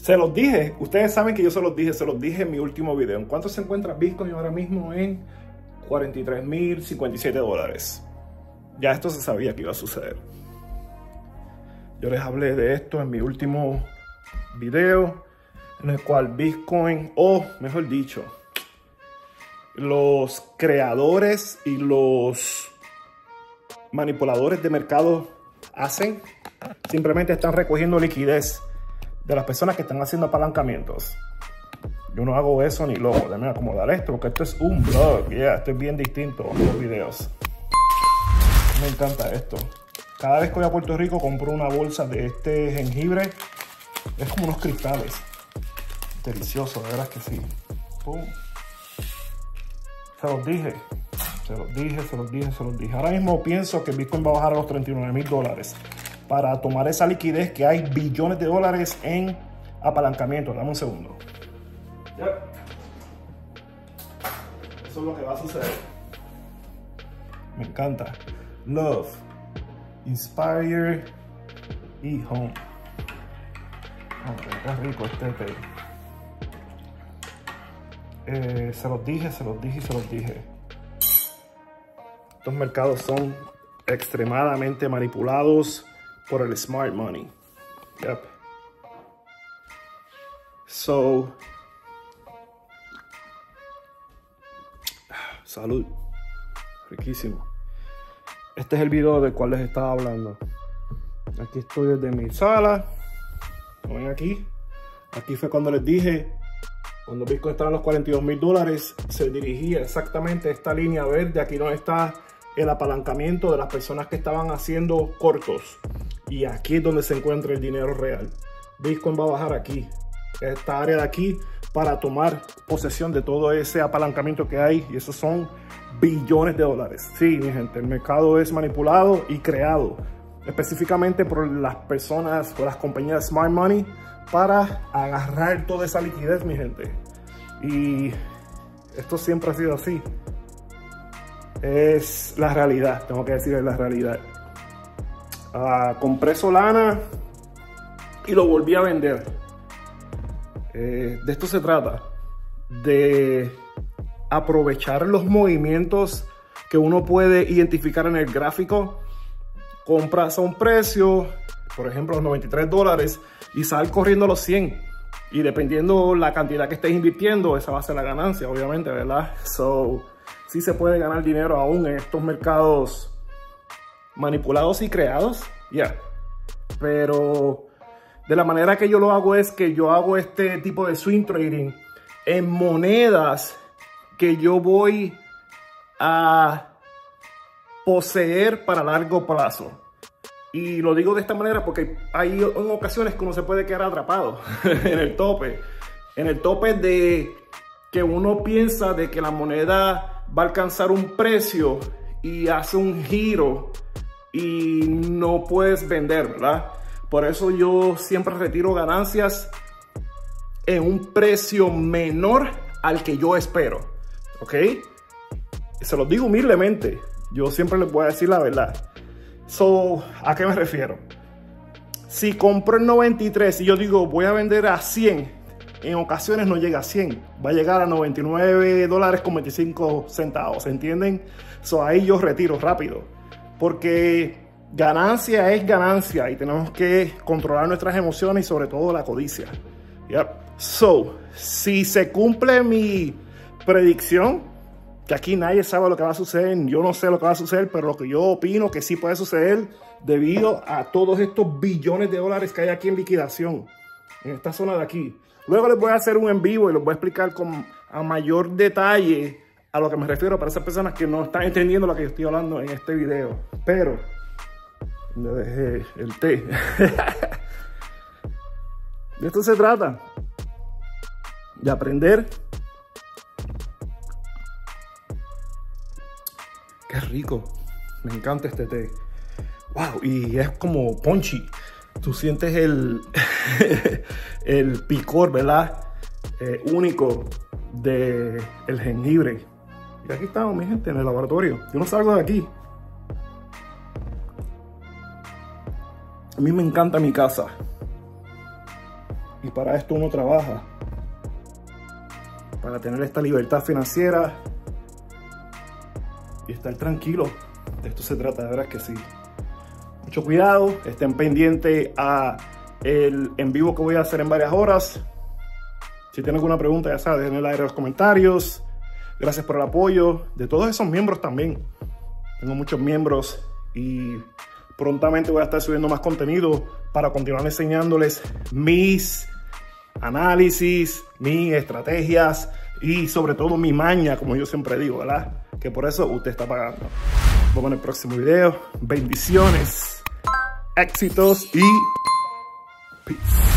Se los dije, ustedes saben que yo se los dije en mi último video. ¿En cuánto se encuentra Bitcoin ahora mismo? En $43,057. Ya esto se sabía que iba a suceder. Yo les hablé de esto en mi último video, en el cual Bitcoin, o mejor dicho, los creadores y los manipuladores de mercado simplemente están recogiendo liquidez de las personas que están haciendo apalancamientos. Yo no hago eso ni loco. Déjame acomodar esto porque esto es un blog. Esto es bien distinto a los videos. Me encanta esto. Cada vez que voy a Puerto Rico compro una bolsa de este jengibre. Es como unos cristales. Delicioso, de verdad que sí. ¡Pum! Se los dije. Ahora mismo pienso que Bitcoin va a bajar a los $39,000 para tomar esa liquidez que hay billones de dólares en apalancamiento. Dame un segundo. Yep. Eso es lo que va a suceder. Me encanta. Love, Inspire y Home. Qué rico este té. Se los dije. Estos mercados son extremadamente manipulados por el smart money. Yep. So, salud. Riquísimo. Este es el video del cual les estaba hablando. Aquí estoy desde mi sala. Ven aquí. Aquí fue cuando les dije, cuando Bitcoin estaba en los $42,000, se dirigía exactamente a esta línea verde. Aquí donde está el apalancamiento de las personas que estaban haciendo cortos. Y aquí es donde se encuentra el dinero real. Bitcoin va a bajar aquí, esta área de aquí, para tomar posesión de todo ese apalancamiento que hay. Y esos son billones de dólares. Sí, mi gente, el mercado es manipulado y creado específicamente por las personas o las compañías Smart Money para agarrar toda esa liquidez, mi gente. Y esto siempre ha sido así. Es la realidad, tengo que decir, es la realidad. Compré Solana y lo volví a vender. De esto se trata, de aprovechar los movimientos que uno puede identificar en el gráfico. Compras a un precio, por ejemplo, los $93 y sal corriendo a los 100. Y dependiendo la cantidad que estés invirtiendo, esa va a ser la ganancia, obviamente, ¿verdad? So, sí se puede ganar dinero aún en estos mercados manipulados y creados, ya. Pero de la manera que yo lo hago es que yo hago este tipo de swing trading en monedas que yo voy a poseer para largo plazo. Y lo digo de esta manera porque hay en ocasiones que uno se puede quedar atrapado en el tope. En el tope de que uno piensa de que la moneda va a alcanzar un precio y hace un giro y no puedes vender, ¿verdad? Por eso yo siempre retiro ganancias en un precio menor al que yo espero, ¿ok? Se los digo humildemente, yo siempre les voy a decir la verdad. So, ¿a qué me refiero? Si compro el 93 y yo digo voy a vender a 100, en ocasiones no llega a 100, va a llegar a $99.25, ¿entienden? So, ahí yo retiro rápido, porque ganancia es ganancia y tenemos que controlar nuestras emociones y sobre todo la codicia. Yep. So, si se cumple mi predicción, que aquí nadie sabe lo que va a suceder, yo no sé lo que va a suceder, pero lo que yo opino que sí puede suceder debido a todos estos billones de dólares que hay aquí en liquidación, en esta zona de aquí. Luego les voy a hacer un en vivo y les voy a explicar a mayor detalle a lo que me refiero para esas personas que no están entendiendo lo que yo estoy hablando en este video. Pero me dejé el té. De esto se trata, de aprender. Qué rico, me encanta este té. Wow, y es como punchy. Tú sientes el picor, ¿verdad? Único del jengibre. Y aquí estamos, mi gente, en el laboratorio. Yo no salgo de aquí. A mí me encanta mi casa. Y para esto uno trabaja, para tener esta libertad financiera y estar tranquilo. De esto se trata, de verdad que sí. Mucho cuidado, estén pendientes a el en vivo que voy a hacer en varias horas. Si tienen alguna pregunta, ya saben, déjenla en los comentarios. Gracias por el apoyo de todos esos miembros también. Tengo muchos miembros y prontamente voy a estar subiendo más contenido para continuar enseñándoles mis análisis, mis estrategias y sobre todo mi maña, como yo siempre digo, ¿verdad? Que por eso usted está pagando. Nos vemos en el próximo video. Bendiciones, éxitos y peace.